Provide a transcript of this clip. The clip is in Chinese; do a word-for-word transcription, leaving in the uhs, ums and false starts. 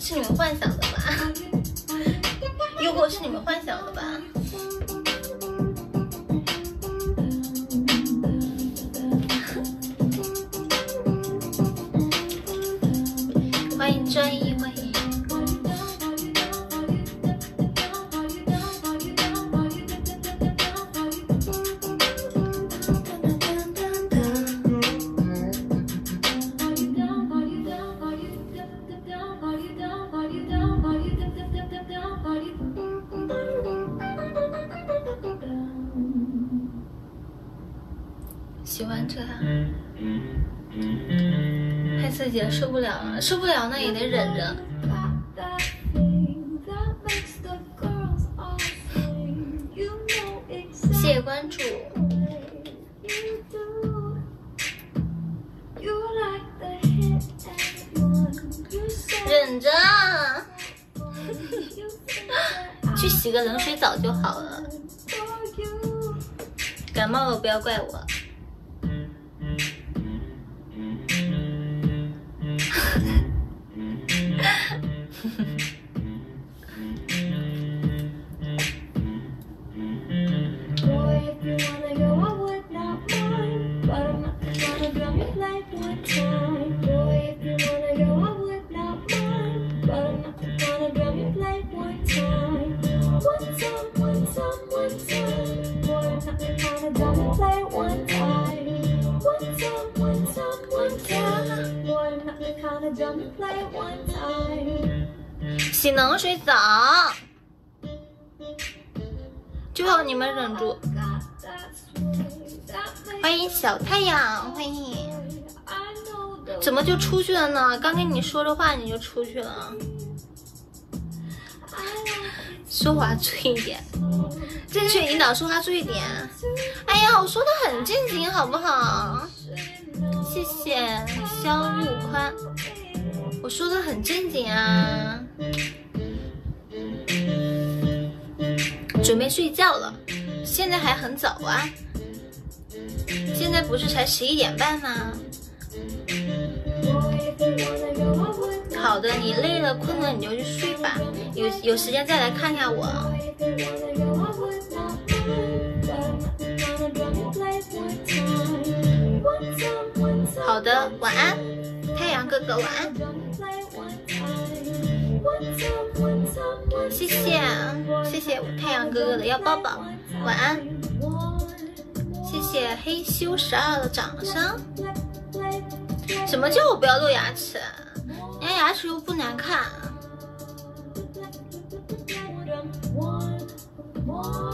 是你们幻想的吧？如果是你们幻想的吧？欢迎专一，欢迎。喜欢这样，太刺激了，受不了了，受不了那也得忍着。谢谢关注。忍着，去洗个冷水澡就好了。感冒了不要怪我。洗冷水澡，就要你们忍住。欢迎小太阳，欢迎。怎么就出去了呢？刚跟你说着话你就出去了。说话注意点，正确引导说话注意点。哎呀，我说的很正经，好不好？谢谢肖入宽，我说的很正经啊。准备睡觉了，现在还很早啊。现在不是才十一点半吗？好的，你累了困了你就去睡吧，有有时间再来看一下我。好的，晚安，太阳哥哥晚安。谢谢谢谢太阳哥哥的要抱抱，晚安。谢谢黑修十二的掌声。什么叫我不要露牙齿？人家牙齿又不难看。